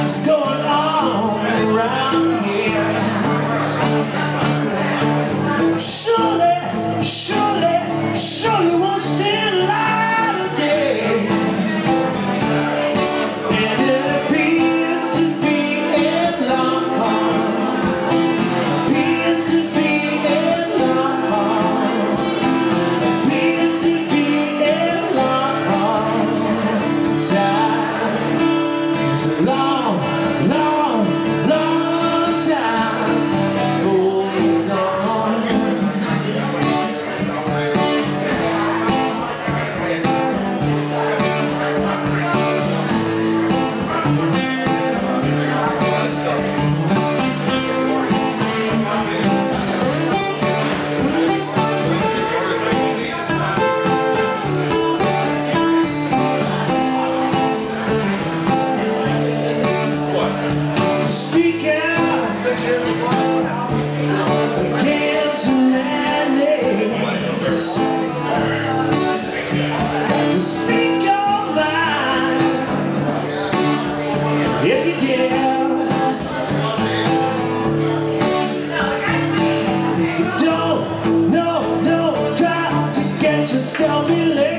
what's going on around here. Surely won't stand light of day. And it appears to be a long haul. Appears to be a long haul. Appears to be a long haul. Time is a long, long, long time before the dawn. Speak out against madness. Got to speak your mind if you dare. Don't try to get yourself elated.